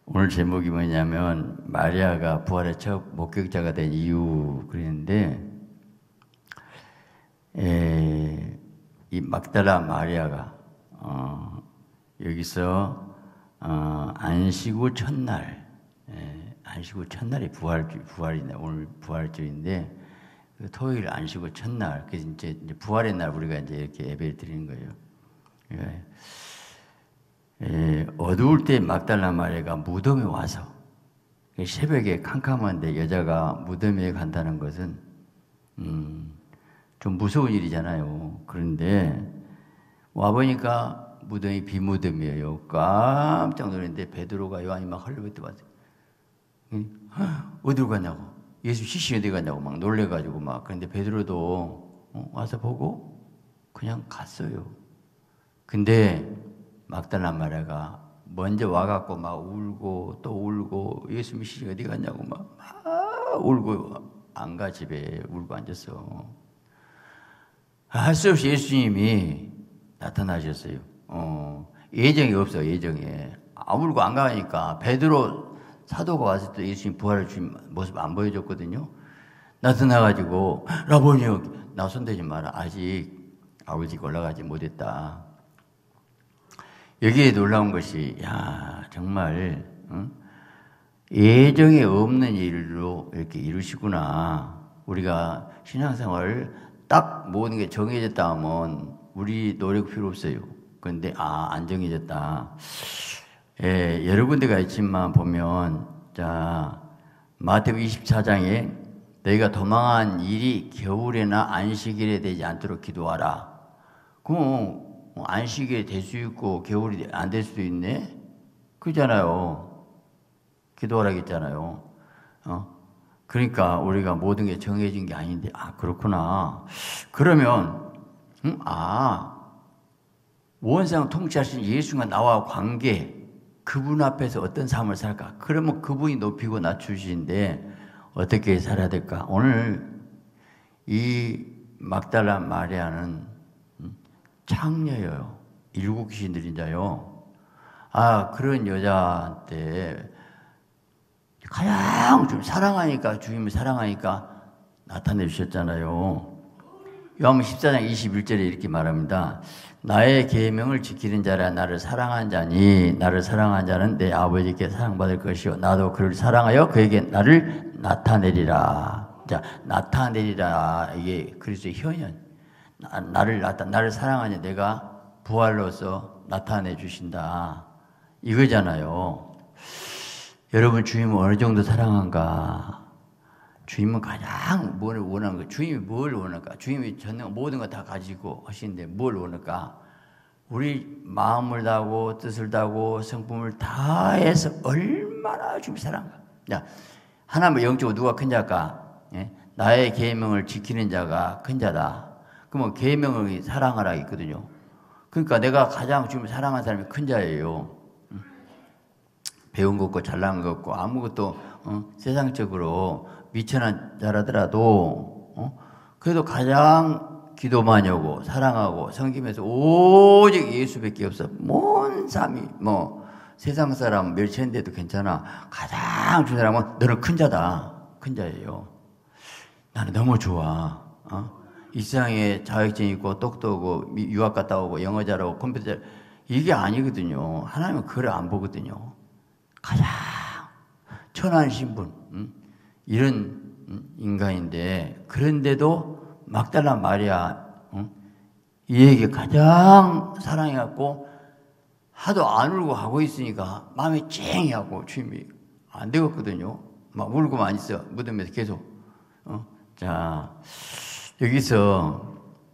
오늘 제목이 뭐냐면 마리아가 부활의 첫 목격자가 된 이유 그랬는데 이 막달라 마리아가 여기서 안식 후 첫날 안식 후 첫날이 부활이네. 오늘 부활절인데 토요일 안식 후 첫날 그래서 이제 부활의 날 우리가 이제 이렇게 예배를 드리는 거예요. 어두울 때 막달라 마리아가 무덤에 와서 새벽에 캄캄한데 여자가 무덤에 간다는 것은 좀 무서운 일이잖아요. 그런데 와보니까 무덤이 비무덤이에요. 깜짝 놀랐는데 베드로가 요한이 막 헐레벌떡 왔어요. 어디로 갔냐고, 예수 시신이 어디 갔냐고 막 놀래가지고 막. 그런데 베드로도 와서 보고 그냥 갔어요. 근데 막달라 마리아가 먼저 와갖고 막 울고 또 울고 예수 시신이 어디 갔냐고 막 울고 안 가 집에 울고 앉았어. 할 수 없이 예수님이 나타나셨어요. 예정이 없어. 예정에 울고 안 가니까 베드로 사도가 와서 또 예수님 부활을 주신 모습 안 보여줬거든요. 나타나가지고 라보니요 나 손대지 마라. 아직 아버지가 올라가지 못했다. 여기에 놀라운 것이 정말 예정에 없는 일로 이렇게 이루시구나. 우리가 신앙생활 딱 모든 게 정해졌다 하면 우리 노력 필요 없어요. 그런데 안 정해졌다. 여러 군데가 있지만 보면 자 마태복음 24장에 너희가 도망한 일이 겨울에나 안식일에 되지 않도록 기도하라. 그럼 안식일에 될 수 있고 겨울이 안 될 수도 있네. 그잖아요. 기도하라고 했잖아요. 그러니까 우리가 모든 게 정해진 게 아닌데 그렇구나. 그러면 원상 통치하신 예수가 나와 관계 그분 앞에서 어떤 삶을 살까? 그러면 그분이 높이고 낮추시는데 어떻게 살아야 될까? 오늘 이 막달라 마리아는 창녀예요. 일곱 귀신 들린 자요. 그런 여자한테 가장 좀 사랑하니까, 주님을 사랑하니까 나타내 주셨잖아요. 요한복음 14장 21절에 이렇게 말합니다. 나의 계명을 지키는 자라 나를 사랑한 자니 나를 사랑한 자는 내 아버지께 사랑받을 것이요 나도 그를 사랑하여 그에게 나를 나타내리라. 자, 나타내리라. 이게 그리스도의 현현. 나를 사랑하니 내가 부활로서 나타내 주신다. 이거잖아요. 여러분, 주님은 어느 정도 사랑한가? 주님은 가장 뭘 원하는가? 주님이 뭘 원할까? 주님이 전능 모든 거 다 가지고 하시는데 뭘 원할까? 우리 마음을 다하고 뜻을 다하고 성품을 다해서 얼마나 주님이 사랑한가? 하나님의 영적으로 누가 큰 자일까? 나의 계명을 지키는 자가 큰 자다. 그러면 계명을 사랑하라 있거든요. 그러니까 내가 가장 주님을 사랑하는 사람이 큰 자예요. 배운 것 없고 잘난 것 없고 아무것도 세상적으로 미천한 자라더라도 그래도 가장 기도 많이 하고 사랑하고 섬기면서 오직 예수밖에 없어. 뭔 삶이 세상 사람 멸치인데도 괜찮아. 가장 준 사람은 너는 큰 자다. 큰 자예요. 나는 너무 좋아. 이 세상에 자격증 있고 똑똑하고 유학 갔다 오고 영어 잘하고 컴퓨터 잘 이게 아니거든요. 하나님은 그걸 안 보거든요. 가장 천한 신분 이런 인간인데 그런데도 막달라 마리아 이에게 가장 사랑해갖고 하도 안 울고 하고 있으니까 마음이 쨍하고 주님이 안 되겠거든요. 막 울고만 있어 무덤에서 계속. 자 여기서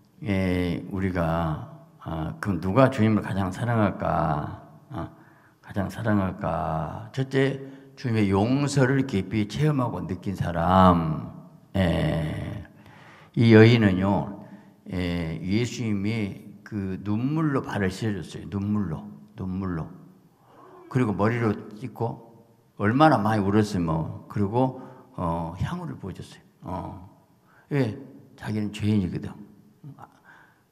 우리가 그럼 누가 주님을 가장 사랑할까? 가장 사랑할까? 첫째, 주님의 용서를 깊이 체험하고 느낀 사람. 이 여인은요, 예수님이 그 눈물로 발을 씻어줬어요. 눈물로. 그리고 머리로 찢고, 얼마나 많이 울었으면, 그리고, 향후를 보여줬어요. 왜? 자기는 죄인이거든.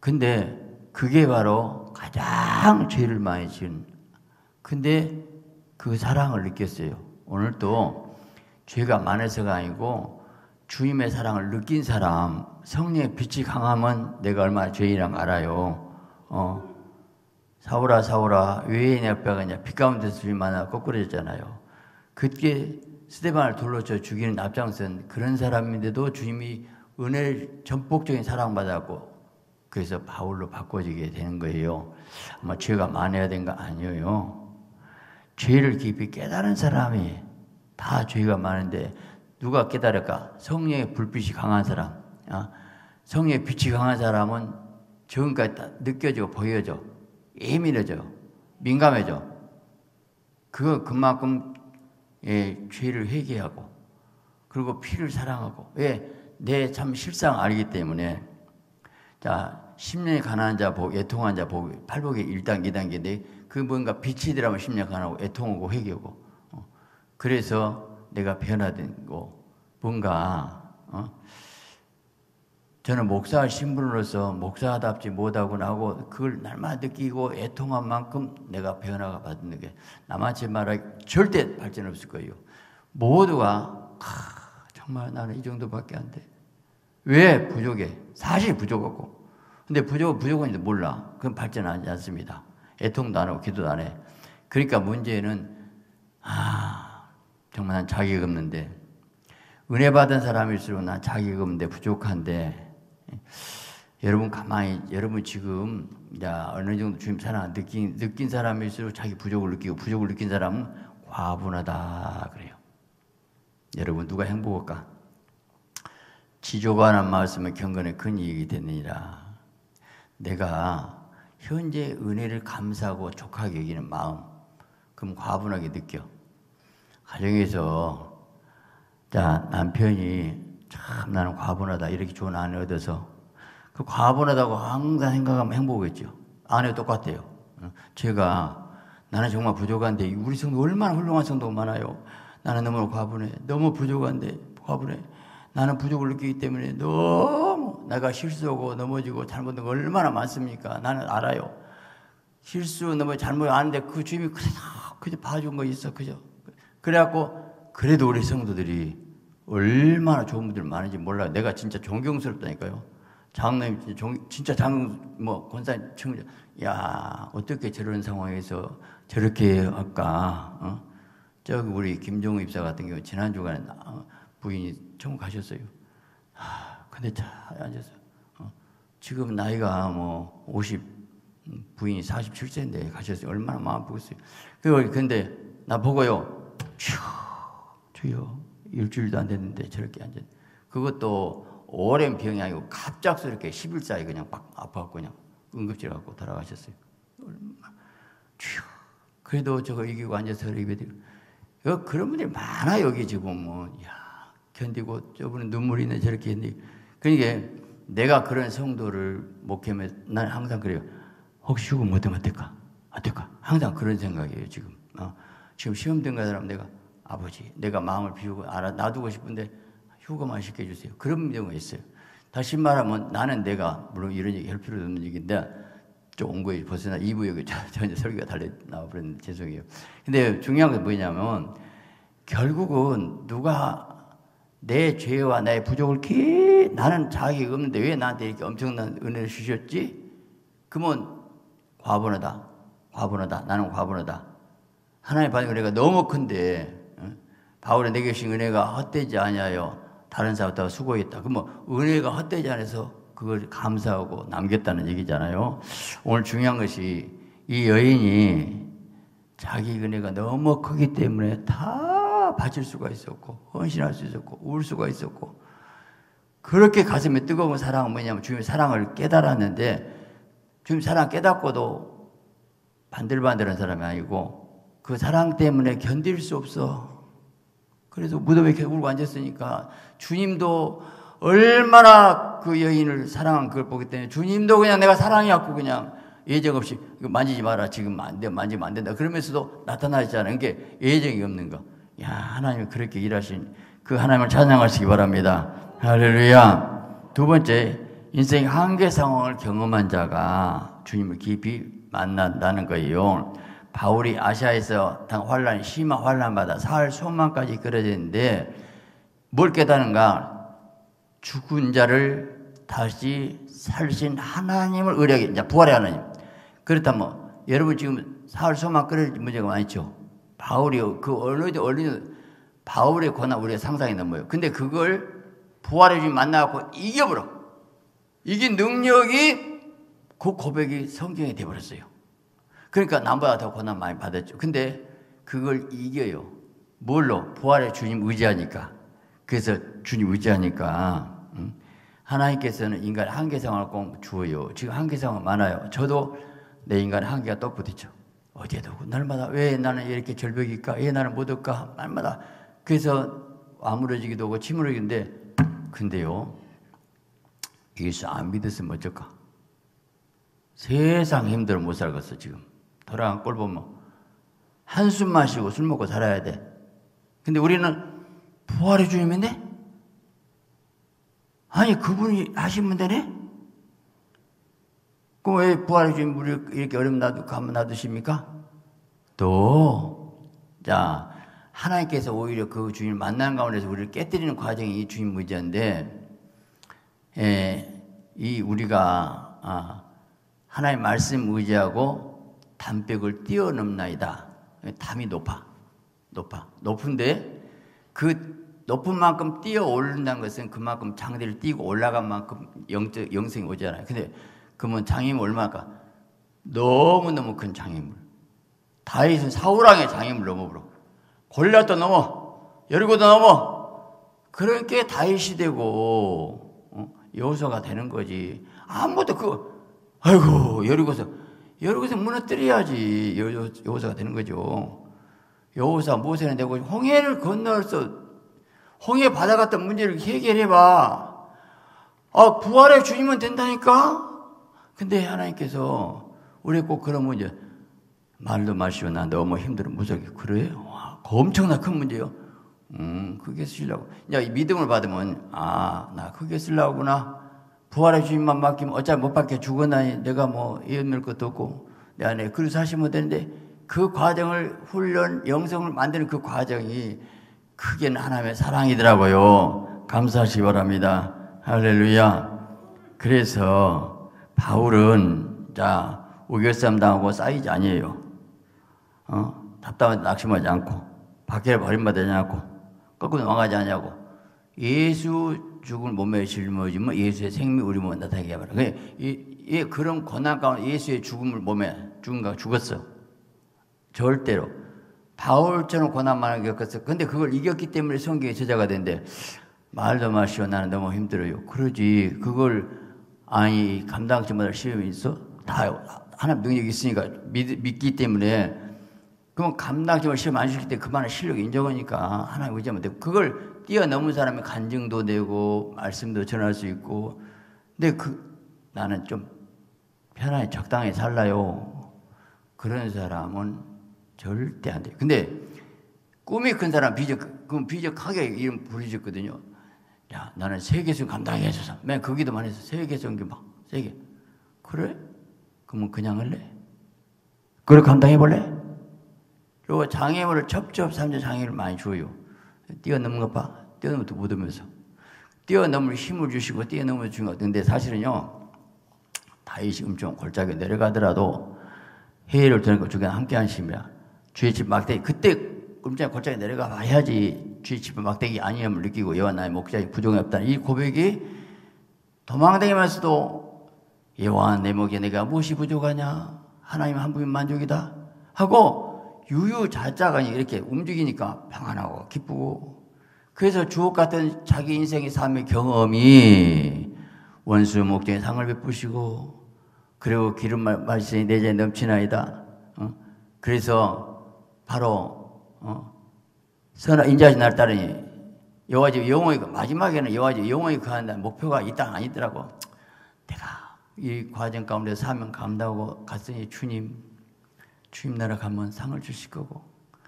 근데 그게 바로 가장 죄를 많이 지은 근데 그 사랑을 느꼈어요. 오늘도 죄가 많아서가 아니고 주님의 사랑을 느낀 사람, 성령의 빛이 강하면 내가 얼마나 죄인이란 알아요. 사울아 사울아 왜 내 뼈가 그냥 빛 가운데서 주님 만나 거꾸러졌잖아요. 그때 스데반을 둘러쳐 죽이는 앞장선 그런 사람인데도 주님이 은혜를 전폭적인 사랑받았고 그래서 바울로 바꿔지게 되는 거예요. 아마 죄가 많아야 된 거 아니에요. 죄를 깊이 깨달은 사람이 다 죄가 많은데 누가 깨달을까? 성령의 불빛이 강한 사람. 성령의 빛이 강한 사람은 지금까지 다 느껴지고 보여져. 예민해져. 민감해져. 그만큼 죄를 회개하고 그리고 피를 사랑하고 내 참 실상 알기 때문에 자 10년이 가난한 자 복, 애통한 자 복, 팔복의 1단계 2단계인데 그 뭔가 빛이 들어가면 10년 가난하고 애통하고 회개하고 그래서 내가 변화된 거 뭔가 저는 목사 신분으로서 목사답지 못하고 나고 그걸 날마다 느끼고 애통한 만큼 내가 변화가 받는 게 나만치 말하기 절대 발전 없을 거예요. 모두가 정말 나는 이 정도밖에 안 돼. 왜 부족해? 사실 부족하고. 근데 부족한지 몰라. 그건 발전하지 않습니다. 애통도 안 하고 기도도 안 해. 그러니까 문제는 정말 난 자격이 없는데 은혜 받은 사람일수록 난 자격이 없는데 부족한데 여러분 지금 어느 정도 주님 사랑 느낀 사람일수록 자기 부족을 느끼고 부족을 느낀 사람은 과분하다 그래요. 여러분 누가 행복할까? 지조관한 말씀의 경건에 큰 이익이 되느니라. 내가 현재 은혜를 감사하고 족하게 여기는 마음 그럼 과분하게 느껴. 가정에서 남편이 참 나는 과분하다 이렇게 좋은 아내 얻어서 그 과분하다고 항상 생각하면 행복하겠죠. 아내가 똑같아요. 제가 나는 정말 부족한데 우리 성도 얼마나 훌륭한 성도가 많아요. 나는 너무 과분해. 너무 부족한데 과분해. 나는 부족을 느끼기 때문에 너무 내가 실수하고 넘어지고 잘못한 거 얼마나 많습니까? 나는 알아요. 실수 너무 잘못 아는데 그 주님이 그저 봐준 거 있어. 그죠? 그래갖고 그래도 우리 성도들이 얼마나 좋은 분들 많은지 몰라요. 내가 진짜 존경스럽다니까요. 장로님 진짜 권사님 청자 야 어떻게 저런 상황에서 저렇게 할까? 저기 우리 김종우 입사 같은 경우 지난 주간에 부인이 천국 가셨어요. 근데 잘 앉아서 지금 나이가 50 부인이 47세인데 가셨어요. 얼마나 마음 아프겠어요. 근데 나 보고요. 주여 일주일도 안 됐는데 저렇게 앉아. 그것도 오랜 병이 아니고 갑작스럽게 10일 사이 그냥 막 아파갖고 그냥 응급실 갖고 돌아가셨어요. 주여. 그래도 저거 이기고 앉아서 예배드리고. 그런 분들이 많아 여기 지금 견디고 저분은 눈물이 있네 저렇게 했네. 그러니까 내가 그런 성도를 목회하면 난 항상 그래요. 혹시 휴가 못 하면 어떨까? 항상 그런 생각이에요 지금. 지금 시험 든 사람 내가 아버지 내가 마음을 비우고 놔두고 싶은데 휴가만 시켜주세요. 그런 경우가 있어요. 다시 말하면 나는 내가 물론 이런 얘기 할 필요도 없는 얘기인데 좀 온 거예요. 벌써 나 2부에 전혀 설교가 달려 나와버렸는데 죄송해요. 근데 중요한 건 뭐냐면 결국은 누가 내 죄와 나의 부족을 나는 자격이 없는데 왜 나한테 이렇게 엄청난 은혜를 주셨지? 그러면 과분하다. 나는 과분하다. 하나님 받은 은혜가 너무 큰데 바울의 내게 주신 은혜가 헛되지 아니하여 다른 사람보다 수고했다. 그러면 은혜가 헛되지 않아서 그걸 감사하고 남겼다는 얘기잖아요. 오늘 중요한 것이 이 여인이 자기 은혜가 너무 크기 때문에 다 바칠 수가 있었고 헌신할 수 있었고 울 수가 있었고 그렇게 가슴에 뜨거운 사랑은 뭐냐면 주님의 사랑을 깨달았는데 주님 사랑 깨닫고도 반들반들한 사람이 아니고 그 사랑 때문에 견딜 수 없어. 그래서 무덤에 이렇게 울고 앉았으니까 주님도 얼마나 그 여인을 사랑한 그걸 보기 때문에 주님도 그냥 내가 사랑해갖고 그냥 예정 없이 이거 만지지 마라 지금 안 돼 만지면 안 된다 그러면서도 나타나지 않은 게 예정이 없는 거. 야 하나님이 그렇게 일하신 그 하나님을 찬양하시기 바랍니다. 할렐루야. 두 번째 인생 한계 상황을 경험한 자가 주님을 깊이 만난다는 거예요. 바울이 아시아에서 환란, 심한 환란받아 사흘 소망까지 끌어졌는데 뭘 깨닫는가? 죽은 자를 다시 살리신 하나님을 의뢰하게, 이제 부활의 하나님. 그렇다면 여러분 지금 사흘 소망 끌어질 문제가 많죠. 바울이 그 얼른 바울의 고난 우리가 상상이 넘어요. 근데 그걸 부활의 주님 만나갖고 이겨버려. 이긴 능력이 그 고백이 성경에 되어버렸어요. 그러니까 남보다 더 고난 많이 받았죠. 근데 그걸 이겨요. 뭘로? 부활의 주님 의지하니까. 그래서 주님 의지하니까 하나님께서는 인간의 한계상을 꼭 주어요. 지금 한계상은 많아요. 저도 내 인간의 한계가 또 부딪혀. 어제도 날마다 왜 나는 이렇게 절벽일까? 왜 나는 못 올까? 날마다. 그래서 아무러지기도 하고 침울해지는데, 근데요, 예수 안 믿었으면 어쩔까? 세상 힘들어 못 살겠어 지금. 돌아간 꼴 보면 한숨 마시고 술 먹고 살아야 돼. 근데 우리는 부활의 주님인데? 아니 그분이 하시면 되네? 그럼 왜 부활의 주님 우리 이렇게 어려움 가면 놔두십니까? 자, 하나님께서 오히려 그 주님을 만나는 가운데서 우리를 깨뜨리는 과정이 이 주님 의지인데, 이 우리가 하나님 말씀 의지하고 담벽을 뛰어넘나이다. 담이 높은데 그 높은 만큼 뛰어 오른다는 것은 그만큼 장대를 뛰고 올라간 만큼 영성이 오잖아요. 근데 그러면 장애물 얼마일까? 너무너무 큰 장애물. 다윗은 사울왕의 장애물 넘어버려. 골리앗도 넘어, 여리고도 넘어. 그러니까 다윗이 되고 여호수아가 되는 거지. 아무것도 아이고 여리고서 무너뜨려야지 여호수아가 되는 거죠. 여호수아 모세는 되고 홍해를 건너서 홍해 바다 같은 문제를 해결해봐. 부활의 주님은 된다니까. 근데 하나님께서 우리 꼭 그런 문제 말도 마시오. 나 너무 힘들어 무섭게. 그래요? 엄청나 큰 문제요. 그게 쓰려고. 이제 믿음을 받으면 나 그게 쓰려고구나. 부활의 주님만 맡기면 어차피 못 받게 죽어나니 내가 뭐 이어낼 것도 없고 내 안에 그래서 하시면 되는데, 그 과정을 훈련 영성을 만드는 그 과정이 크게는 하나님의 사랑이더라고요. 감사하시기 바랍니다. 할렐루야. 그래서 바울은 우겨싸움 당하고 쌓이지 아니에요. 답답한 낙심하지 않고 박해를 버림받지 않고 거꾸로 망하지 않냐고. 예수 죽은 몸에 짊어지면 예수의 생명이 우리 몸에 나타나게 해봐라. 그런 고난 가운데 예수의 죽음을 몸에 죽었어. 절대로. 바울처럼 고난 많이 겪었어. 근데 그걸 이겼기 때문에 성경에 저자가 된대. 말도 마시오. 나는 너무 힘들어요. 그러지. 그걸 감당하지 못할 시험이 있어? 다 하나님 능력이 있으니까 믿기 때문에. 그러면 감당하지 못할 시험 안 주실 때 그만한 실력이 인정하니까 하나님 의지하면 되고, 그걸 뛰어넘은 사람이 간증도 되고 말씀도 전할 수 있고. 근데 나는 좀 편하게 적당히 살라요. 그런 사람은 절대 안 돼요. 근데 꿈이 큰 사람 그럼 비적하게 이름 부르셨거든요. 야, 나는 세계선 감당해 해줘서. 맨 거기도만 해서 세계선교 막 세계. 그래? 그러면 그냥 할래? 그걸 감당해 볼래? 그리고 장애물을 첩첩산중 장애를 많이 줘요. 뛰어넘는 것 봐. 뛰어넘으면 또 못 오면서. 뛰어넘을 힘을 주시고 뛰어넘을 주신 것 같은데, 사실은요, 다윗이 엄청 골짜기에 내려가더라도 해를 드는 것 중에 함께 하심이야. 주의 집 막대기. 그때 엄청 골짜기에 내려가 봐야지 주의 집 막대기 아니함을 느끼고 여호와 나의 목자의 부족이 없다는 이 고백이 도망다니면서도 여호와 내 목에 내가 무엇이 부족하냐? 하나님 한 분이 만족이다 하고 유유자자가 이렇게 움직이니까 평안하고 기쁘고, 그래서 주옥 같은 자기 인생의 삶의 경험이 원수 목적에 상을 베푸시고, 그리고 기름 말씀이 내 자에 넘치나이다. 그래서 바로 선한 인자하신 날 따르니 여호와 집 영원히, 마지막에는 여호와 집 영원히 거한다는 목표가 이 땅 아니더라고. 내가 이 과정 가운데 사명 감당하고 갔으니 주님 나라 가면 상을 주실 거고,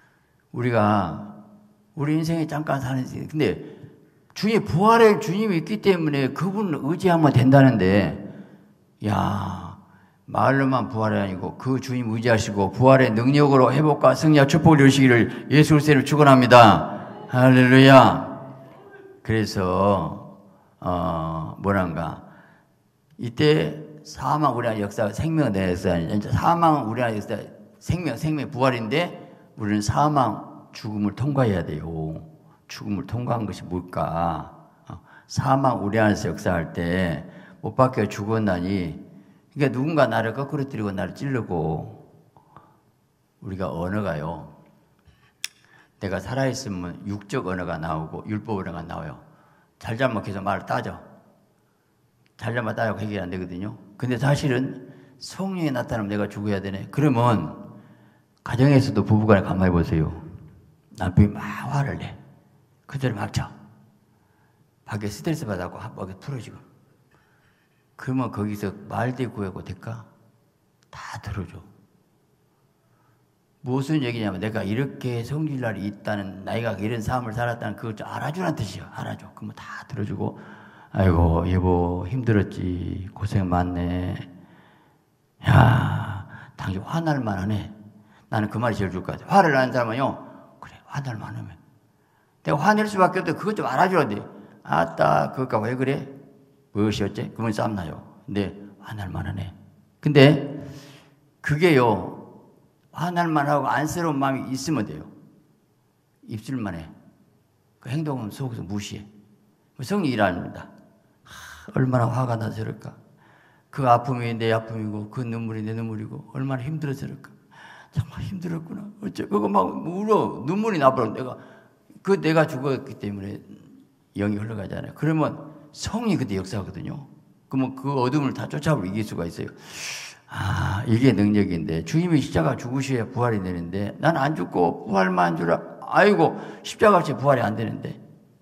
우리 인생에 잠깐 사는 시, 근데 주님 부활의 주님이 있기 때문에 그분을 의지하면 된다는데, 야, 말로만 부활이 아니고 그 주님 의지하시고 부활의 능력으로 회복과 승리와 축복을 이루시기를 예수 그리스도로 축원합니다. 할렐루야. 그래서 뭐란가 이때 사망 우리 안에 역사가 생명의 내 역사 아니냐. 사망은 우리 안에 역사 생명 부활인데 우리는 사망 죽음을 통과해야 돼요. 죽음을 통과한 것이 뭘까? 사망 우리 안에서 역사할 때 못 박혀 죽었나니 그러니까 누군가 나를 거꾸로 때리고 나를 찌르고 우리가 언어가요. 내가 살아있으면 육적 언어가 나오고 율법 언어가 나와요. 잘잘못해서 말을 따져. 잘잘못 따지고 해결이 안 되거든요. 근데 사실은 성령이 나타나면 내가 죽어야 되네. 그러면 가정에서도 부부간에 가만히 보세요. 남편이 막 화를 내. 그대로 막 쳐. 밖에 스트레스 받아갖고 한번 풀어지고. 그러면 거기서 말대 구하고 될까? 다 들어줘. 무슨 얘기냐면 내가 이렇게 성질날이 있다는 나이가 이런 삶을 살았다는 그걸 좀 알아주라는 뜻이에요. 알아줘. 그러면 다 들어주고 아이고 여보 힘들었지 고생 많네. 야 당신 화날만 하네. 나는 그 말이 제일 좋을 것 같아. 화를 나는 사람은요. 그래 화날만 하면 내가 화낼 수밖에 없대. 그것 좀 알아줘야 돼. 아따 그럴까 왜 그래? 무엇이었지? 그러면 쌈나요. 근데 화날만 하네. 근데 그게요. 화날만 하고 안쓰러운 마음이 있으면 돼요. 입술만 해. 그 행동은 속에서 무시해. 성령이 일합니다. 얼마나 화가 나서 저럴까. 그 아픔이 내 아픔이고 그 눈물이 내 눈물이고 얼마나 힘들어서 저럴까. 정말 힘들었구나. 어째 그거 막 울어. 눈물이 나버려. 내가 죽었기 때문에 영이 흘러가잖아요. 그러면 성이 그때 역사하거든요. 그러면 그 어둠을 다 쫓아버리고 이길 수가 있어요. 아, 이게 능력인데 주님이 십자가 죽으셔야 부활이 되는데 난 안 죽고 부활만 주라. 아이고 십자가 없이 부활이 안 되는데.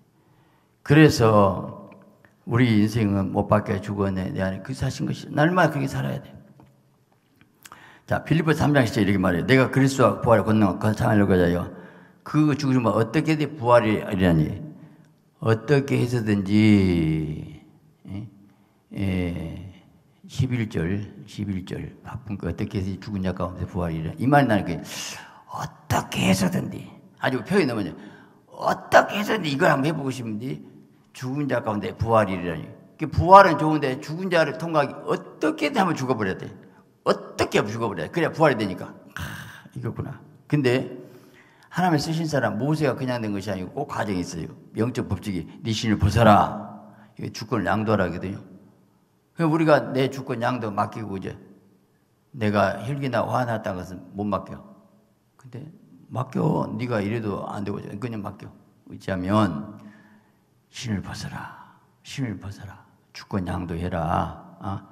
그래서 우리 인생은 못 박혀 죽었네. 내 안에 그 사신 것이 날마다 그렇게 살아야 돼. 자, 빌립보서 3장 10절 이렇게 말해요. 내가 그리스도와 부활의 권능을 건상하려고 하자요. 그 죽으시면 어떻게 부활이 아니라니. 어떻게 해서든지 11절 바쁜 거 어떻게 해서 죽은 자 가운데 부활이라. 이 말이 나는 게 어떻게 해서든지 아주 표현이 너무 어떻게 해서든지 이걸 한번 해보고 싶은데 죽은 자 가운데 부활이라니. 부활은 좋은데 죽은 자를 통과하기 어떻게든 한번 죽어버려야 돼. 어떻게 하면 죽어버려야 돼. 그래야 부활이 되니까. 이거구나. 근데 하나님의 쓰신 사람 모세가 그냥 된 것이 아니고 꼭 과정이 있어요. 영적 법칙이 네 신을 벗어라. 이게 주권을 양도하라 하거든요. 그럼 우리가 내 주권 양도 맡기고 이제 내가 혈기나 화났다는 것은 못 맡겨. 근데 맡겨. 네가 이래도 안 되고 그냥 맡겨. 어찌하면 신을 벗어라. 신을 벗어라. 주권 양도해라.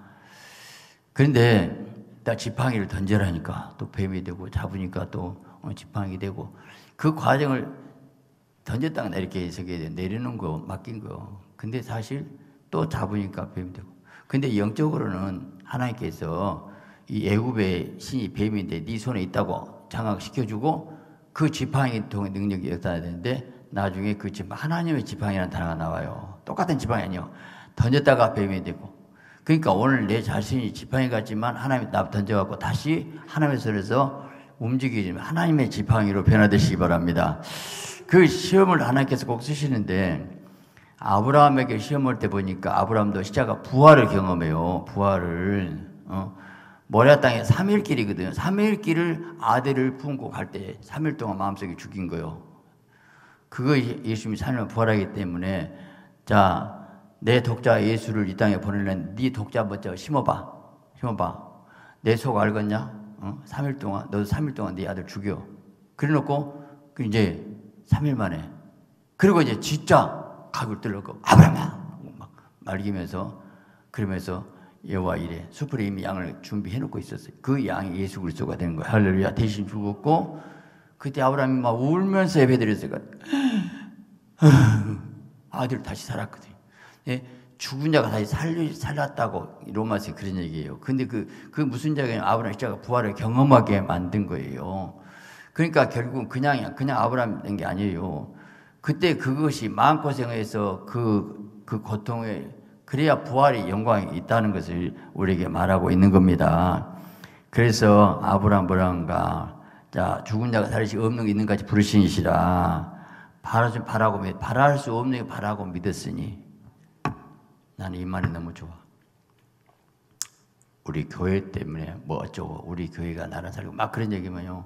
그런데 나 지팡이를 던져라니까 또 뱀이 되고 잡으니까 또 지팡이 되고 그 과정을 던졌다가 이렇게 서게 내리는 거 맡긴 거. 근데 사실 또 잡으니까 뱀이 되고. 근데 영적으로는 하나님께서 이 애굽의 신이 뱀인데 네 손에 있다고 장악시켜주고 그 지팡이 통해 능력이 역사해야 되는데 나중에 그 하나님의 지팡이라는 단어가 나와요. 똑같은 지팡이 아니요. 던졌다가 뱀이 되고. 그러니까 오늘 내 자신이 지팡이 같지만 하나님이 나 던져갖고 다시 하나님의 손에서 움직이지만 하나님의 지팡이로 변화되시기 바랍니다. 그 시험을 하나님께서 꼭 쓰시는데 아브라함에게 시험 올 때 보니까 아브라함도 십자가 부활을 경험해요. 부활을 모리아 땅에 3일 길이거든요. 3일 길을 아들을 품고 갈 때 3일 동안 마음속에 죽인 거예요. 그거 예수님이 살면 부활하기 때문에 자 내 독자 예수를 이 땅에 보내려는 네 독자 먼저 심어봐. 내 속 알겠냐? 3일 동안 너도 3일 동안 네 아들 죽여. 그래놓고 이제 3일 만에 그리고 이제 진짜 가구를 뚫고 아브라함아 막 말기면서 그러면서 여호와 이래 수풀에 이미 양을 준비해놓고 있었어요. 그 양이 예수 그리스도가 되는 거예요. 할렐루야. 대신 죽었고 그때 아브라함이 막 울면서 예배드렸어요. 아들 다시 살았거든요. 예, 죽은 자가 다시 살았다고 로마서에 그런 얘기예요. 근데 그 무슨 자가 아브라함 십자가 부활을 경험하게 만든 거예요. 그러니까 결국은 그냥 아브라함 된 게 아니에요. 그때 그것이 마음고생해서 그 고통의 그래야 부활의 영광이 있다는 것을 우리에게 말하고 있는 겁니다. 그래서 아브라함과 자 죽은 자가 살이 없는 게 있는 같이 부르시니시라. 바랄 수 없는 게 바라고 믿었으니 나는 이 말이 너무 좋아. 우리 교회 때문에 뭐 어쩌고 우리 교회가 나라 살고 막 그런 얘기면요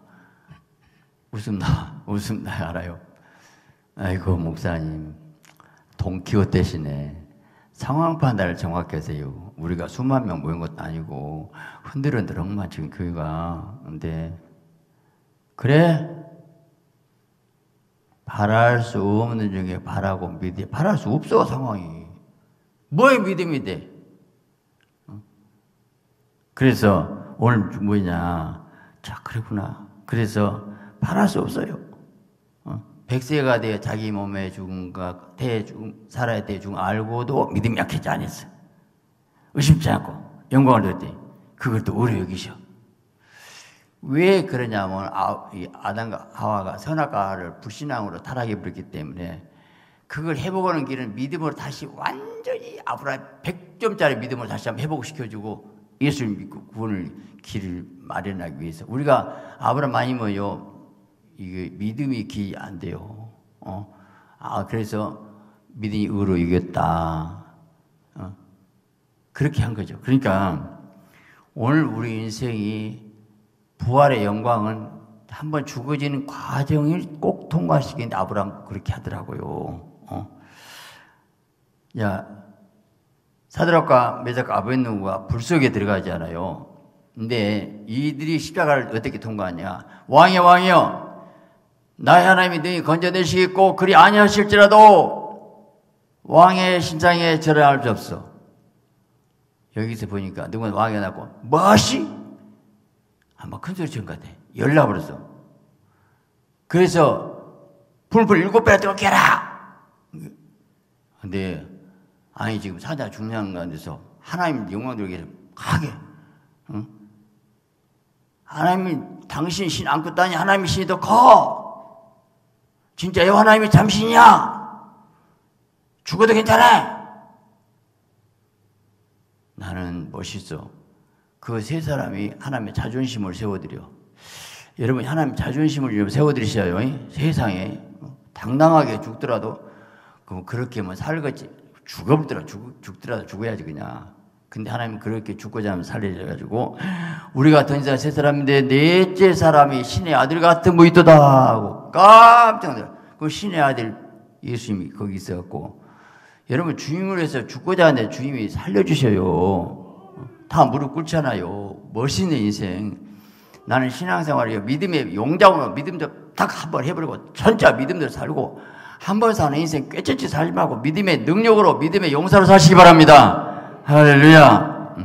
웃음 나 알아요. 아이고 목사님 돈키호테시네. 상황 판단을 정확히 하세요. 우리가 수만 명 모인 것도 아니고 흔들흔들만 지금 교회가. 근데 그래? 바랄 수 없는 중에 바라고 믿어. 바랄 수 없어 상황이. 뭐에 믿음이 돼? 그래서 오늘 뭐냐? 자 그랬구나. 그래서 바랄 수 없어요. 100세가 되어 자기 몸에 죽음과 살아야 돼 죽음 알고도 믿음이 약해지 않았어. 의심치 않고 영광을 얻었더니 그걸 또 오래 여기셔. 왜 그러냐면 아담과 하와가 선악과를 불신앙으로 타락해 버렸기 때문에 그걸 회복하는 길은 믿음으로 다시 완전히 아브라함 100점짜리 믿음으로 다시 한번 회복시켜주고 예수를 믿고 구원을 길을 마련하기 위해서. 우리가 아브라함 아니면요 이게 믿음이 기 안 돼요. 그래서 믿음이 의로 이겼다. 그렇게 한 거죠. 그러니까 오늘 우리 인생이 부활의 영광은 한번 죽어지는 과정을 꼭 통과시키는데 아브라함 그렇게 하더라고요. 야, 사드락과 메삭과 아벳느고가 불 속에 들어가잖아요. 근데 이들이 십자가를 어떻게 통과하냐? 왕이여 나의 하나님이 너희 건져내시겠고 그리 아니하실지라도 왕의 신상에 절을 할 수 없어. 여기서 보니까 누구는 왕이 나고 뭐시? 한번 큰 소리 친 것 같아. 열나버렸어. 그래서 불을 7배나 뜨겁게 해라. 근데 아니 지금 사자 중요한 가운데서 하나님 영광 들게 하게. 응? 하나님이 당신 신 안고 다니 하나님의 신이 더 커. 진짜 여호와 하나님이 참신이야. 죽어도 괜찮아. 나는 멋있어. 그 세 사람이 하나님의 자존심을 세워드려. 여러분 하나님 자존심을 세워드리셔요. 세상에 당당하게 죽더라도 그렇게만 살겠지. 죽더라도 죽어야지 그냥. 근데 하나님은 그렇게 죽고자 하면 살리셔가지고 우리가 던지자 세 사람인데 넷째 사람이 신의 아들 같은 뭐 있도다 하고 깜짝 놀라. 그 신의 아들 예수님이 거기 있어갖고 여러분 주님을 위해서 죽고자 하는데 주님이 살려주셔요. 다 무릎 꿇잖아요. 멋있는 인생. 나는 신앙생활이요 믿음의 용자로 믿음도 딱 한 번 해버리고 전자 믿음대로 살고 한 번 사는 인생 꿰차지 살지 말고 믿음의 능력으로 믿음의 용사로 사시기 바랍니다. 할렐루야.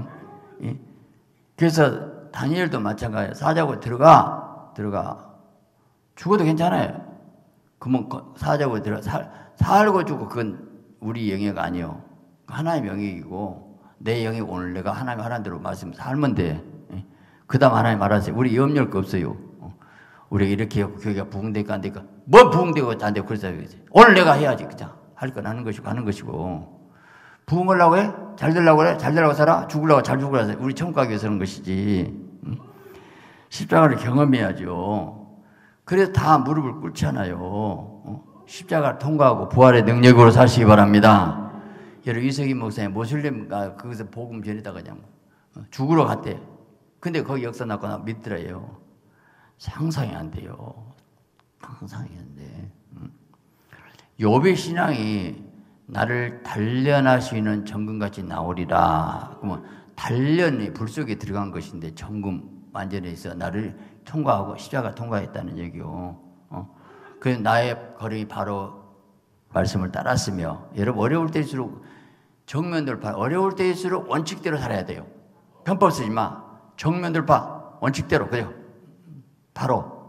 그래서 다니엘도 마찬가지예요. 사자고 들어가 죽어도 괜찮아요. 그러면 사자고 살고 죽고 그건 우리 영역 아니요. 하나님의 영역이고 내 영역 오늘 내가 하나님 하라는 대로 말씀 살면 돼. 그 다음 하나님 알아서 우리 염려할 거 없어요. 우리가 이렇게 하고 교회가 부흥되니까 안 되니까 뭐 부흥되고 안 되고 그래서 오늘 내가 해야지 그냥 할 건 하는 것이고 하는 것이고 부흥하려고 해? 잘 되려고 그래? 잘 되려고 살아? 죽으려고 잘 죽으려고 살아? 우리 천국 가기 위해서 하는 것이지. 십자가를 경험해야죠. 그래서 다 무릎을 꿇잖아요. 십자가를 통과하고 부활의 능력으로 사시기 바랍니다. 여러분 이석희 목사님 모슬렘가 거기서 복음 전에다가 그냥 죽으러 갔대. 근데 거기 역사 났거나 믿더래요. 상상이 안 돼요. 상상이 안 돼. 욥의 신앙이 나를 단련하시는 정금같이 나오리라. 그러면 단련이 불 속에 들어간 것인데 정금 완전해서 나를 통과하고 십자가 통과했다는 얘기요. 그래서 나의 걸음이 바로 말씀을 따랐으며 여러분 어려울 때일수록 정면 돌파 어려울 때일수록 원칙대로 살아야 돼요. 편법 쓰지 마. 정면 돌파 원칙대로 그래요. 바로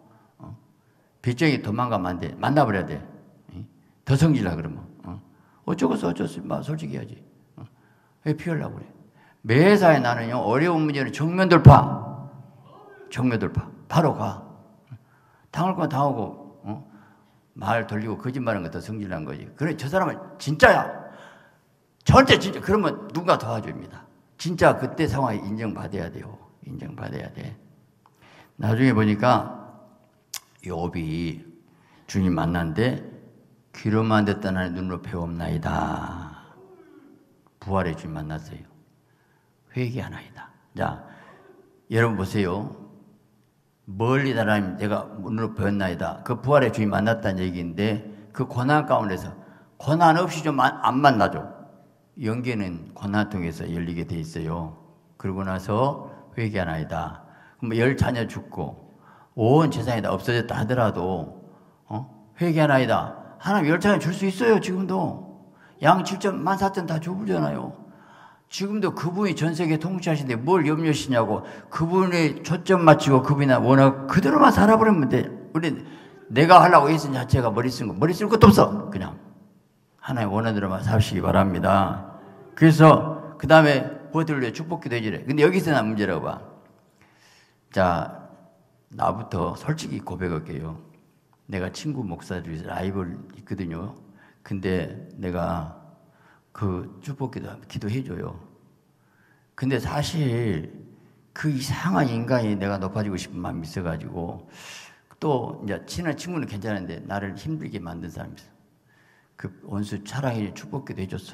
빚쟁이 도망가면 안 돼. 만나버려야 돼. 더 성질나 그러면 어쩌고서 마 솔직히 해야지. 왜 피하려고 그래. 매사에 나는요 어려운 문제는 정면 돌파 바로 가. 당할 건 당하고 말 돌리고 거짓말하는 거 더 성질난 거지. 그래 저 사람은 진짜야. 절대 진짜 그러면 누가 도와줍니다. 진짜 그때 상황에 인정받아야 돼요. 인정받아야 돼. 나중에 보니까 욥이 주님 만났는데 귀로만 듣던 하나님 눈으로 배웠나이다. 부활의 주님 만났어요. 회개하나이다. 자, 여러분 보세요. 멀리 하나님 내가 눈으로 배웠나이다. 그 부활의 주님 만났다는 얘기인데 그 고난 가운데서 고난 없이 좀 안 만나죠. 영계는 고난 통해서 열리게 돼 있어요. 그러고 나서 회개하나이다. 그럼 10자녀 죽고 온 재산이 다 없어졌다 하더라도 회개하나이다. 하나님 10자녀 줄 수 있어요. 지금도. 양 7천 14,000 다 줘보잖아요. 지금도 그분이 전 세계 통치하시는데 뭘 염려하시냐고. 그분이 초점 맞추고 그분이 워낙 그대로만 살아버리면 돼. 우리 내가 하려고 했은 자체가 머리 쓸 것도 없어. 그냥 하나님 원하대로만 사시기 바랍니다. 그래서 그 다음에 부어들 위해 축복기도 해주래. 근데 여기서 난 문제라고 봐. 자, 나부터 솔직히 고백할게요. 내가 친구 목사들 라이브를 있거든요. 근데 내가 그 축복기도 기도해줘요. 근데 사실 그 이상한 인간이 내가 높아지고 싶은 마음이 있어가지고 또 이제 친한 친구는 괜찮은데 나를 힘들게 만든 사람이 있어. 그 원수 차라리 축복기도 해줬어.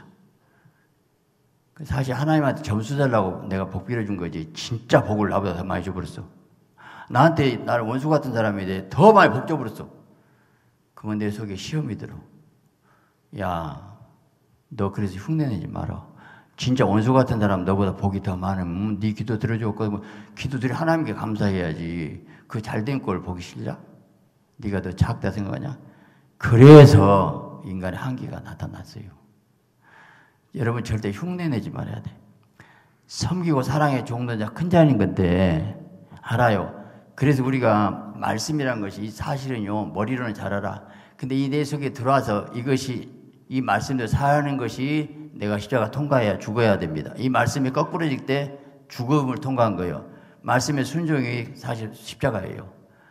사실 하나님한테 점수 달라고 내가 복 빌어준 거지 진짜 복을 나보다 더 많이 줘버렸어. 나한테 나를 원수 같은 사람에 대해 더 많이 복 줘버렸어. 그건 내 속에 시험이 들어. 야, 너 그래서 흉내내지 마라. 진짜 원수 같은 사람 너보다 복이 더 많으면 네 기도 들어줬고 기도들이 하나님께 감사해야지. 그 잘된 걸 보기 싫냐? 네가 더 작다 생각하냐? 그래서 인간의 한계가 나타났어요. 여러분 절대 흉내내지 말아야 돼. 섬기고 사랑의 종로자 큰 자인 건데 알아요. 그래서 우리가 말씀이란 것이 사실은요 머리로는 잘 알아. 근데 이 내 속에 들어와서 이것이 이 말씀대로 사는 것이 내가 십자가 통과해야 죽어야 됩니다. 이 말씀이 거꾸로질 때 죽음을 통과한 거예요. 말씀의 순종이 사실 십자가예요.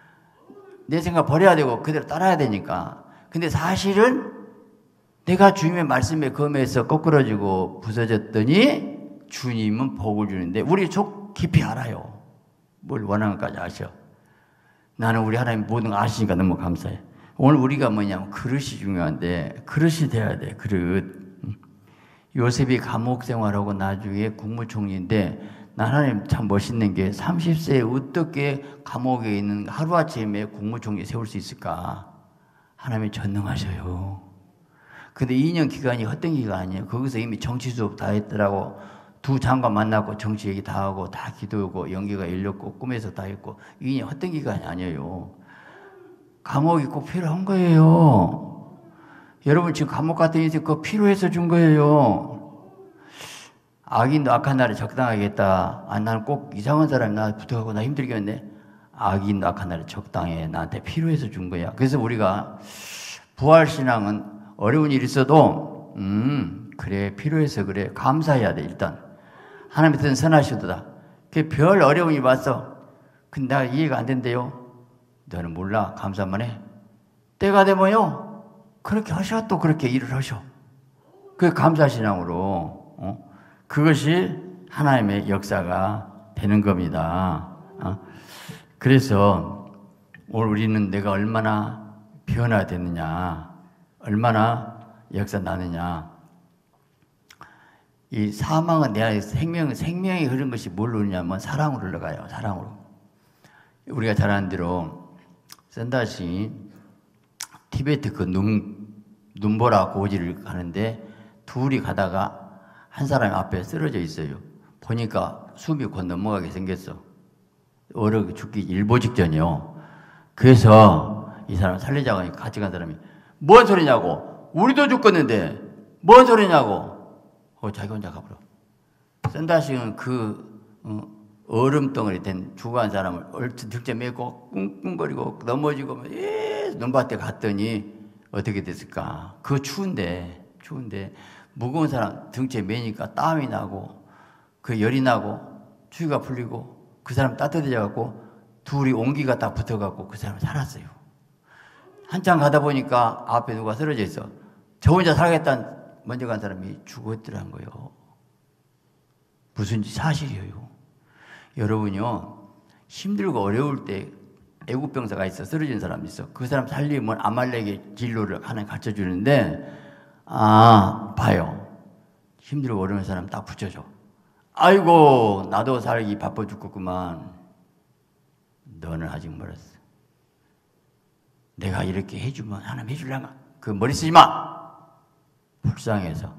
내 생각 버려야 되고 그대로 따라야 되니까. 근데 사실은 내가 주님의 말씀에 검해서 거꾸러지고 부서졌더니 주님은 복을 주는데 우리 속 깊이 알아요. 뭘 원하는 것까지 아셔. 나는 우리 하나님 모든 걸 아시니까 너무 감사해. 오늘 우리가 뭐냐면 그릇이 중요한데 그릇이 돼야 돼. 그릇. 요셉이 감옥 생활하고 나중에 국무총리인데 난 하나님 참 멋있는 게 30세에 어떻게 감옥에 있는 하루아침에 국무총리 세울 수 있을까? 하나님이 전능하셔요. 근데 2년 기간이 헛된 기간 아니에요. 거기서 이미 정치 수업 다 했더라고. 두 장관 만났고 정치 얘기 다 하고 다 기도하고 연기가 열렸고 꿈에서 다 했고 2년 헛된 기간이 아니에요. 감옥이 꼭 필요한 거예요. 여러분 지금 감옥 같은 인생 그거 필요해서 준 거예요. 악인도 악한 날에 적당하게 했다. 아, 나는 꼭 이상한 사람이 나한테 붙어가고 나 힘들게 했네. 악인도 악한 날에 적당해. 나한테 필요해서 준 거야. 그래서 우리가 부활신앙은 어려운 일이 있어도 그래 필요해서 그래 감사해야 돼. 일단 하나님의 뜻은 선하시도다. 그 별 어려움이 왔어. 근데 내가 이해가 안 된대요. 너는 몰라. 감사만 해. 때가 되면요 그렇게 하셔. 또 그렇게 일을 하셔. 그 감사신앙으로 그것이 하나님의 역사가 되는 겁니다. 그래서 오늘 우리는 내가 얼마나 변화됐느냐, 얼마나 역사 나느냐. 이 사망은 내 안에서 생명이 흐른 것이 뭘로 흐르냐면 사랑으로 흘러가요. 사랑으로. 우리가 잘 아는 대로 센다시 티베트 그 눈보라 고지를 가는데 둘이 가다가 한 사람이 앞에 쓰러져 있어요. 보니까 숨이 곧 넘어가게 생겼어. 얼어 죽기 일보 직전이요. 그래서 이 사람 살리자고 같이 간 사람이 뭔 소리냐고. 우리도 죽겠는데 뭔 소리냐고. 자기 혼자 가버려. 센다시는 그 얼음덩어리 된 죽어간 사람을 들째 메고 꿍꿍거리고 넘어지고 눈밭에 갔더니 어떻게 됐을까. 그 추운데 무거운 사람 등째 매니까 땀이 나고 그 열이 나고 추위가 풀리고 그 사람 따뜻해져갖고 둘이 온기가 딱 붙어갖고 그 사람 살았어요. 한참 가다 보니까 앞에 누가 쓰러져 있어. 저 혼자 살겠다는 먼저 간 사람이 죽었더란 거예요. 무슨지 사실이에요. 여러분요, 힘들고 어려울 때 애국 병사가 있어, 쓰러진 사람이 있어. 그 사람 살리면 아말렉의 진로를 하나 가르쳐 주는데, 봐요. 힘들고 어려운 사람 딱 붙여줘. 아이고, 나도 살기 바빠 죽겠구만. 너는 아직 멀었어. 내가 이렇게 해주면 하나님 해줄라나? 그 머리 쓰지 마. 불쌍해서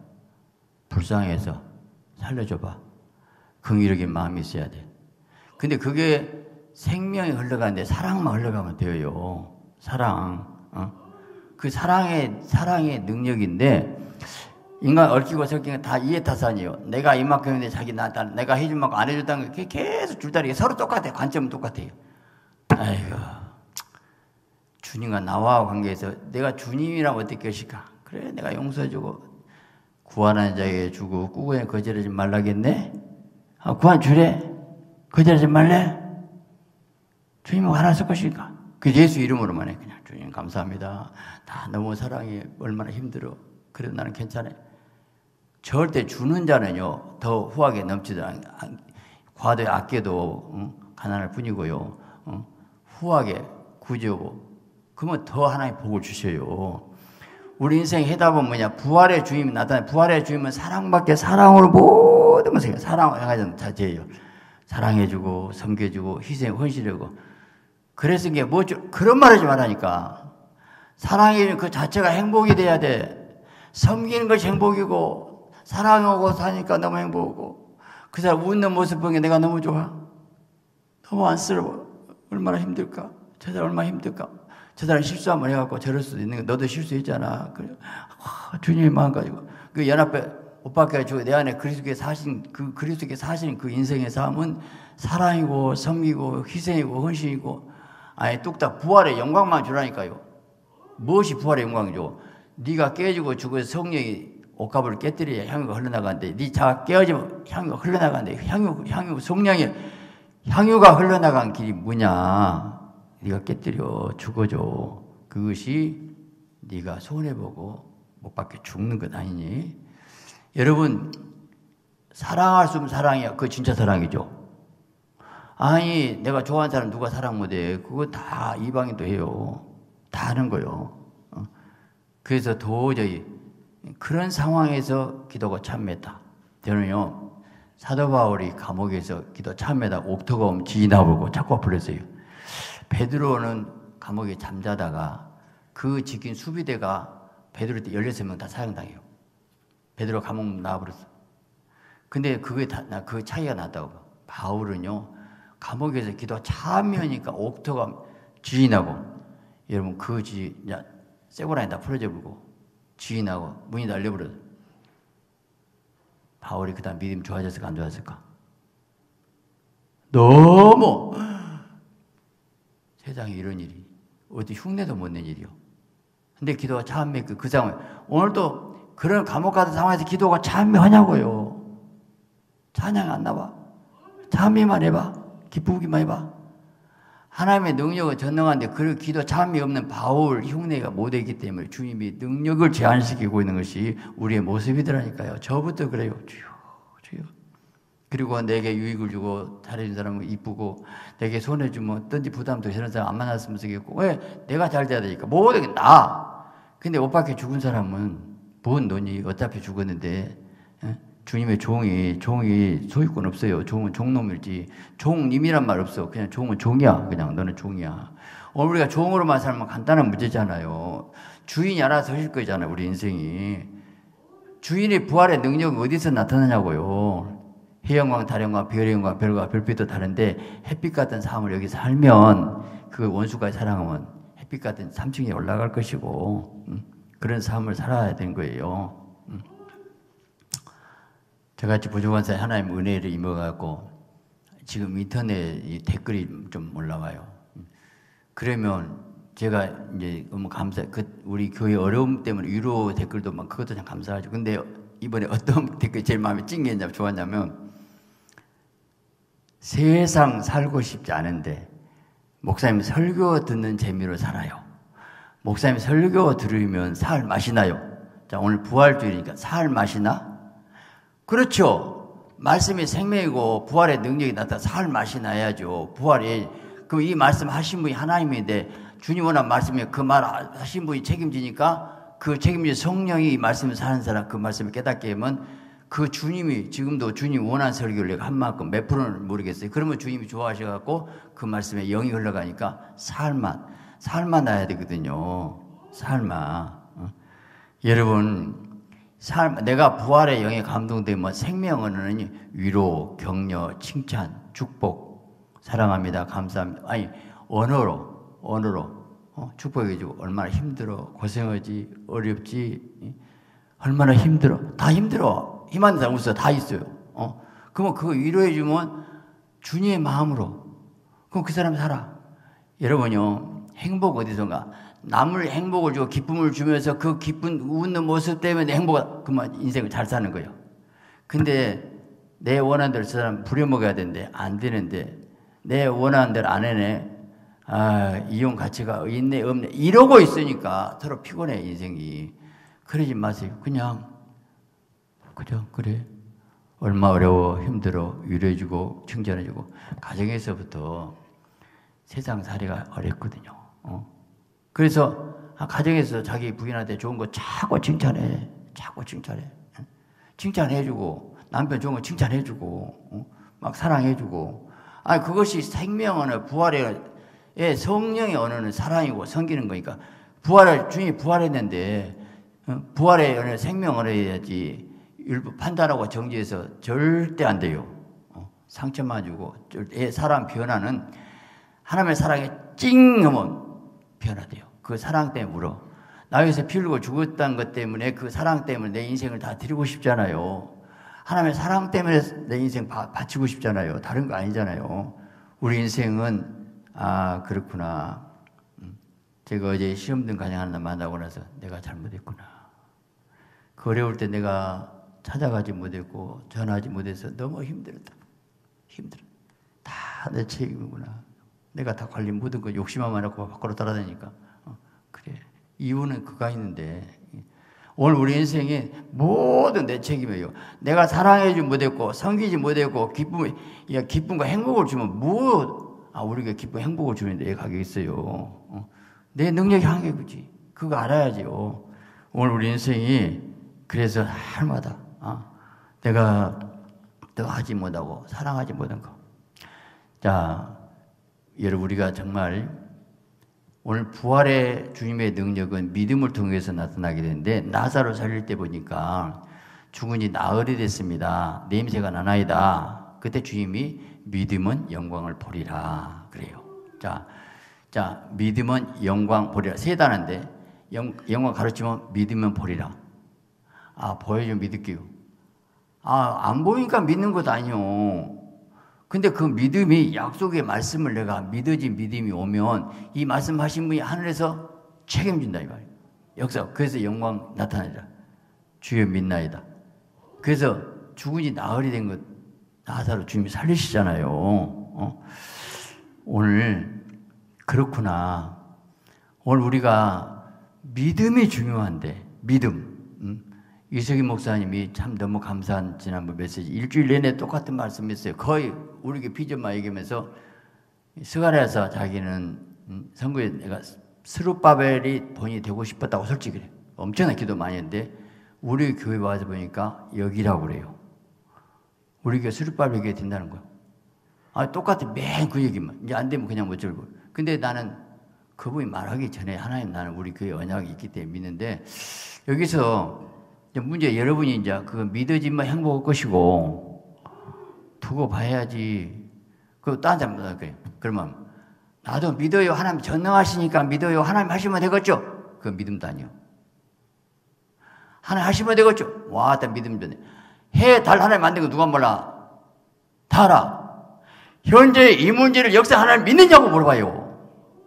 살려줘봐. 긍휼하게 마음이 있어야 돼. 근데 그게 생명이 흘러가는데 사랑만 흘러가면 돼요. 사랑. 그 사랑의 능력인데, 인간 얽히고 섞이는 다 이해타산이에요. 내가 이만큼 했는데 자기 내가 해준 만큼 안 해줬다는 게 계속 줄다리기. 서로 똑같아요. 관점은 똑같아요. 아이고, 주님과 나와 관계에서 내가 주님이라면 어떻게 하실까? 그래, 내가 용서해주고 구하는 자에게 주고 꾸고에 거절하지 말라겠네? 구한 주래? 거절하지 말래? 주님은 알았을 것일까? 그 예수 이름으로만 해. 그냥 주님 감사합니다. 다 너무 사랑해. 얼마나 힘들어. 그래도 나는 괜찮아. 절대 주는 자는요 더 후하게 넘치지 과도에 아껴도 가난할 뿐이고요. 후하게 구제하고 그러면 더 하나님 복을 주셔요. 우리 인생 해답은 뭐냐? 부활의 주님이 나타나. 부활의 주님은 사랑밖에 사랑으로 모든 것을 사랑을 행하자는 자체예요. 사랑해주고 섬겨주고 희생 헌신하고. 그래서 이게 그런 말 하지 말라니까. 사랑해주는 그 자체가 행복이 돼야 돼. 섬기는 것이 행복이고 사랑하고 사니까 너무 행복하고 그 사람 웃는 모습 보는 게 내가 너무 좋아. 너무 안쓰러워. 얼마나 힘들까? 저 사람 얼마나 힘들까? 저 사람 실수 한번 해갖고 저럴 수도 있는 거. 너도 실수했잖아. 그래. 주님의 마음 가지고 그 연합회 오빠께 주고 내 안에 그리스도께 사신 그 인생의 삶은 사랑이고 섬기고 희생이고 헌신이고 아니 뚝딱 부활의 영광만 주라니까요. 무엇이 부활의 영광이죠? 네가 깨지고 죽어서 성령이 옷가부를 깨뜨려야 향유가 흘러나가는데 네 자가 깨어지면 향유가 흘러나가는데 향유 성령이 향유가 흘러나간 길이 뭐냐? 네가 깨뜨려 죽어줘. 그것이 네가 손해보고 못 받게 죽는 것 아니니? 여러분 사랑할 수 없는 사랑이야. 그거 진짜 사랑이죠. 아니 내가 좋아하는 사람 누가 사랑 못해. 그거 다 이방인도 해요. 다 하는 거요. 그래서 도저히 그런 상황에서 기도가 참매다. 저는요 사도 바울이 감옥에서 기도 참매다 옥토가 오면 지나보고 자꾸 불렀어요. 베드로는 감옥에 잠자다가 그 지킨 수비대가 베드로 때 16명 다 사형당해요. 베드로 감옥 나와버렸어. 근데 그게 그 차이가 났다고. 바울은요 감옥에서 기도 참여하니까 옥토가 지나고 여러분 그 쇠고랑이 다 풀어져 버리고 지인하고 문이 날려버려요. 바울이 그 다음 믿음 좋아졌을까 안 좋아졌을까? 너무 세상에 이런 일이 어디 흉내도 못 낸 일이요. 근데 기도가 참매 그 상황 오늘도 그런 감옥 같은 상황에서 기도가 참매하냐고요. 찬양 안 나와. 참매만 해봐. 기쁘기만 해봐. 하나님의 능력은 전능한데 그 기도 참이 없는 바울 흉내가 못되기 때문에 주님이 능력을 제한시키고 있는 것이 우리의 모습이더라니까요. 저부터 그래요. 주여. 그리고 내게 유익을 주고 잘해준 사람은 이쁘고 내게 손해 주면 어떤지 부담도 이런 사람 안 만났으면 좋겠고 왜? 내가 잘 돼야 되니까 모든 게 나. 근데 옷 밖에 죽은 사람은 뭔 논이 어차피 죽었는데 주님의 종이 소유권 없어요. 종은 종놈일지. 종님이란 말 없어. 그냥 종은 종이야. 그냥 너는 종이야. 우리가 종으로만 살면 간단한 문제잖아요. 주인이 알아서 하실 거잖아요. 우리 인생이. 주인의 부활의 능력은 어디서 나타나냐고요. 해영광, 달영광, 별의 영광, 별과 별빛도 다른데 햇빛 같은 삶을 여기 살면 그 원수까지 사랑하면 햇빛 같은 3층에 올라갈 것이고 그런 삶을 살아야 되는 거예요. 저같이 부족한 사람이 하나님 은혜를 입어갖고 지금 인터넷 댓글이 좀 올라와요. 그러면 제가 이제 너무 우리 교회 어려움 때문에 위로 댓글도 막 그것도 참 감사하죠. 근데 이번에 어떤 댓글이 제일 마음에 찡겼냐, 좋았냐면 세상 살고 싶지 않은데 목사님 설교 듣는 재미로 살아요. 목사님 설교 들으면 살 맛이 나요. 자, 오늘 부활주일이니까 살 맛이나? 그렇죠. 말씀이 생명이고 부활의 능력이 나타나 살 맛이 나야죠. 부활이. 그럼 이 말씀 하신 분이 하나님인데 주님 원한 말씀이 그 말 하신 분이 책임지니까 그 책임진 성령이 이 말씀을 사는 사람 그 말씀을 깨닫게 하면 그 주님이 지금도 주님 원한 설교를 내가 한 만큼 몇 프로는 모르겠어요. 그러면 주님이 좋아하셔갖고 그 말씀에 영이 흘러가니까 살맛 나야 되거든요. 살맛. 여러분, 내가 부활의 영에 감동되면 생명 언어는 위로, 격려, 칭찬, 축복, 사랑합니다, 감사합니다. 아니, 언어로 축복해주고 얼마나 힘들어, 고생하지, 어렵지, 얼마나 힘들어, 다 힘들어. 힘한 사람 없어, 다 있어요. 그러면 그거 위로해주면 주님의 마음으로, 그럼 그 사람 살아. 여러분요, 행복 어디선가 남을 행복을 주고 기쁨을 주면서 그 기쁜 웃는 모습 때문에 그만 인생을 잘 사는 거예요. 근데 내 원하는 대로 저 사람 부려먹어야 되는데 안 되는데 내 원하는 대로 안 해내. 이용 가치가 있네 없네 이러고 있으니까 서로 피곤해 인생이. 그러지 마세요. 그냥 그래 얼마 어려워 힘들어 위로해주고 칭찬해주고. 가정에서부터 세상 살이가 어렵거든요. 그래서 가정에서 자기 부인한테 좋은 거 자꾸 칭찬해. 칭찬해주고 남편 좋은 거 칭찬해주고 막 사랑해주고. 그것이 생명 언어 부활의 성령의 언어는 사랑이고 섬기는 거니까. 주님이 부활했는데 부활의 언어 생명 언어여야지 일부 판단하고 정지해서 절대 안 돼요. 상처만 주고 사람 변화는 하나님의 사랑에 찡 하면 변화돼요. 그 사랑 때문에 울어. 나 위해서 피 흘리고 죽었다는 것 때문에 그 사랑 때문에 내 인생을 다 드리고 싶잖아요. 하나님의 사랑 때문에 내 인생 바치고 싶잖아요. 다른 거 아니잖아요. 우리 인생은 그렇구나. 제가 어제 시험등 가정 하나 만나고 나서 내가 잘못했구나. 그 어려울 때 내가 찾아가지 못했고 전화하지 못해서 너무 힘들었다. 다 내 책임이구나. 내가 다 관리 모든 거 욕심만 많고 밖으로 따라다니니까. 그래. 이유는 그가 있는데 오늘 우리 인생에 모든 내 책임이에요. 내가 사랑해주지 못했고 섬기지 못했고 기쁨과 행복을 주면 우리가 기쁨 행복을 주면 내 가격이 있어요. 내 능력이 한계구지. 그거 알아야죠. 오늘 우리 인생이 그래서 할마다 내가 더 하지 못하고 사랑하지 못한 거. 자, 여러분 우리가 정말 오늘 부활의 주님의 능력은 믿음을 통해서 나타나게 되는데 나사로 살릴 때 보니까 죽은 지 나흘이 됐습니다. 냄새가 나나이다. 그때 주님이 믿음은 영광을 보리라 그래요. 자 믿음은 영광 보리라. 세 단어인데 영광 가르치면 믿으면 보리라. 보여주면 믿을게요. 안 보이니까 믿는 것도 아니요. 근데 그 믿음이 약속의 말씀을 내가 믿어진 믿음이 오면 이 말씀하신 분이 하늘에서 책임진다 이 말이에요. 역사. 그래서 영광 나타나리라. 주여 믿나이다. 그래서 죽은 지 나흘이 된 것 나사로 주님이 살리시잖아요. 오늘 그렇구나. 오늘 우리가 믿음이 중요한데 믿음. 이석희 목사님이 참 너무 감사한 지난번 메시지 일주일 내내 똑같은 말씀했어요. 거의 우리에게 비전만 얘기하면서 스가랴서 자기는 선거에 내가 스룹바벨이 본인이 되고 싶었다고 솔직히 그래. 엄청난 기도 많이 했는데 우리 교회 와서 보니까 여기라고 그래요. 우리 교회 스룹바벨 교회 된다는 거야. 똑같아. 매일 그 얘기만. 이제 안 되면 그냥 못 들고. 근데 나는 그분이 말하기 전에 하나님 나는 우리 교회 언약이 있기 때문에 믿는데 여기서 문제 여러분이 이제 그 믿어지면 행복할 것이고 두고 봐야지. 그거 딴 사람 못할 거예요. 그러면 나도 믿어요. 하나님 전능하시니까 믿어요. 하나님 하시면 되겠죠. 그건 믿음도 아니요. 하나님 하시면 되겠죠. 와, 딱 믿음 전에 해, 달 하나님 만든 거 누가 몰라? 다 알아. 현재 이 문제를 역사 하나님 믿느냐고 물어봐요.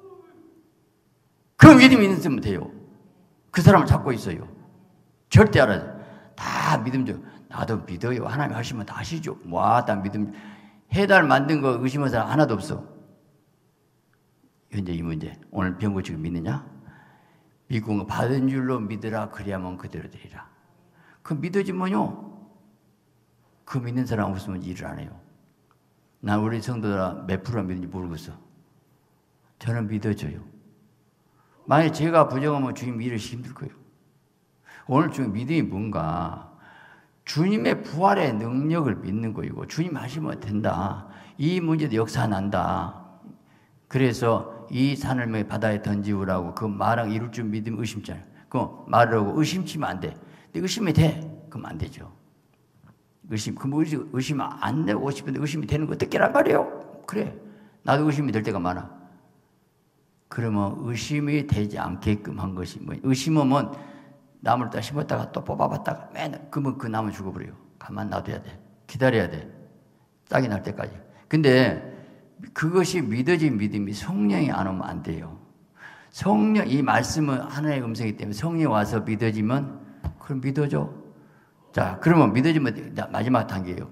그 믿음이 있으면 돼요. 그 사람을 찾고 있어요. 절대 알아요. 다 믿음죠. 나도 믿어요. 하나님 하시면 다 하시죠. 와, 다 믿음. 해달 만든 거 의심하는 사람 하나도 없어. 현재 이 문제. 오늘 병 고치고 믿느냐? 믿고 받은 줄로 믿으라. 그리하면 그대로 되리라. 그 믿어지면요, 그 믿는 사람 없으면 일을 안 해요. 난 우리 성도들 몇 프로 믿는지 모르겠어. 저는 믿어져요. 만약에 제가 부정하면 주님 일하시기 힘들 거예요. 오늘 주님 믿음이 뭔가, 주님의 부활의 능력을 믿는 거이고, 주님 하시면 된다. 이 문제도 역사난다. 그래서 이 산을 바다에 던지우라고 그 말을 이룰 줄 믿으면 의심잖아요. 그 말을 하고 의심치면 안 돼. 근데 의심이 돼. 그럼 안 되죠. 의심 안 되고 싶은데 의심이 되는 거 어떻게란 말이에요? 그래. 나도 의심이 될 때가 많아. 그러면 의심이 되지 않게끔 한 것이 뭐, 의심하면 나무를 딱 심었다가 또 뽑아봤다가 맨날 그러면 그 나무 죽어버려요. 가만 놔둬야 돼. 기다려야 돼. 짝이 날 때까지. 근데 그것이 믿어진 믿음이 성령이 안 오면 안 돼요. 성령, 이 말씀은 하나의 음성이기 때문에 성령이 와서 믿어지면 그럼 믿어줘. 자, 그러면 믿어지면 마지막 단계예요.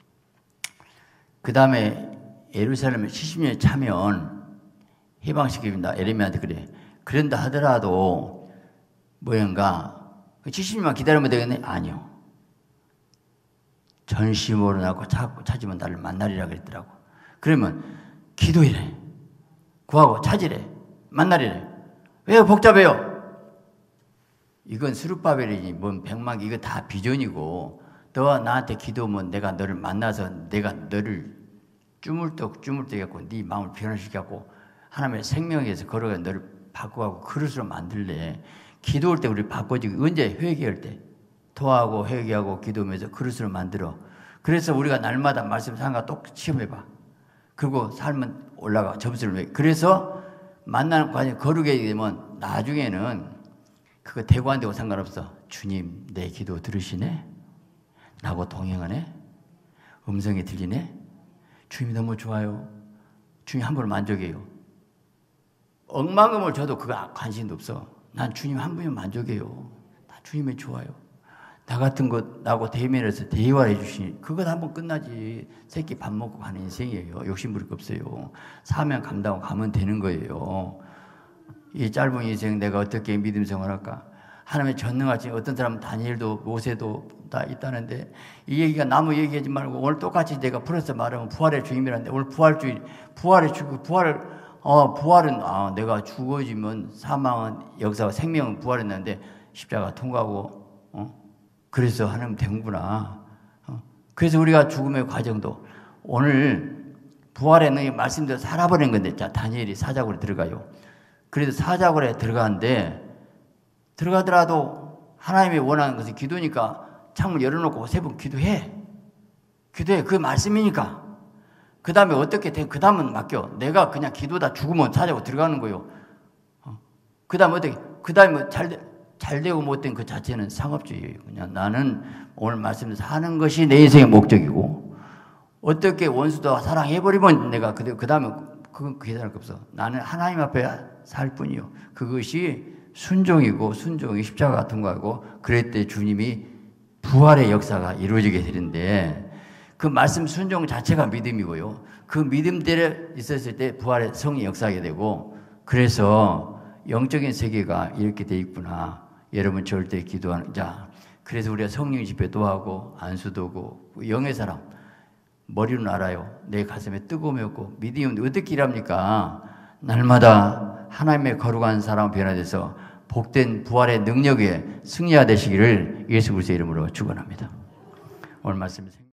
그 다음에 예루살렘에 70년에 차면 해방시킵니다. 에레미야한테 그래. 그런다 하더라도 뭐인가 70년만 기다리면 되겠네? 아니요. 전심으로 나고 찾으면 나를 만나리라 그랬더라고. 그러면 기도이래. 구하고 찾으래. 만나리래. 왜 복잡해요? 이건 스룹바벨이지 뭔 백만 개 이거 다 비전이고, 너와 나한테 기도하면 내가 너를 만나서 내가 너를 쭈물떡 해갖고 네 마음을 변화시켜갖고 하나님의 생명에서 걸어가 너를 바꾸고 그릇으로 만들래. 기도할 때 우리 바꿔지고, 언제? 회개할 때 토하고 회개하고 기도하면서 그릇으로 만들어. 그래서 우리가 날마다 말씀 상가 똑 시험해봐. 그리고 삶은 올라가 점수를 왜? 그래서 만나는 과정 거룩하게 되면 나중에는 그거 되고 안 되고 상관없어. 주님 내 기도 들으시네? 나하고 동행하네? 음성이 들리네? 주님이 너무 좋아요. 주님 한 번 만족해요. 억만금을 줘도 그거 관심도 없어. 난 주님 한 분이면 만족해요. 나 주님이 좋아요. 나 같은 것 나하고 대면해서 대화를 해주시니 그것 한번 끝나지. 새끼 밥 먹고 가는 인생이에요. 욕심 부릴 거 없어요. 사명 감당하고 가면 되는 거예요. 이 짧은 인생 내가 어떻게 믿음 생활할까? 하나님의 전능하신 어떤 사람은 다니엘도 모세도 다 있다는데 이 얘기가 나무 얘기하지 말고 오늘 똑같이 내가 풀어서 말하면 부활의 주임이라는데 오늘 부활주의, 부활의 주고 부활은 내가 죽어지면 사망은 역사와 생명은 부활했는데 십자가 통과하고 그래서 하나님 되는구나. 그래서 우리가 죽음의 과정도 오늘 부활의 능력이 말씀대로 살아버린 건데, 자 다니엘이 사자굴에 들어가요. 그래도 사자굴에 들어가는데 들어가더라도 하나님이 원하는 것은 기도니까 창문 열어놓고 세 번 기도해. 그게 말씀이니까. 그 다음에 어떻게 돼? 그 다음은 맡겨. 내가 그냥 기도다 죽으면 사자굴 들어가는 거예요. 그 다음에 어떻게? 그 다음에 잘 되고 못된 그 자체는 상업주의예요. 그냥 나는 오늘 말씀에서 하는 것이 내 인생의 목적이고, 어떻게 원수도 사랑해버리면 내가 그 다음에 그건 계산할 거 없어. 나는 하나님 앞에 살 뿐이요. 그것이 순종이고 순종이 십자가 같은 거고, 그럴 때 주님이 부활의 역사가 이루어지게 되는데 그 말씀 순종 자체가 믿음이고요. 그 믿음대로 있었을 때 부활의 성이 역사하게 되고, 그래서 영적인 세계가 이렇게 돼 있구나. 여러분 절대 기도하는 자. 그래서 우리가 성령 집회도 하고 안수도 하고 영의 사람 머리로는 알아요. 내 가슴에 뜨거움이 없고 믿음이 없는데 어떻게 일합니까? 날마다 하나님의 거룩한 사람 변화돼서 복된 부활의 능력에 승리가 되시기를 예수 그리스도의 이름으로 축원합니다. 오늘 말씀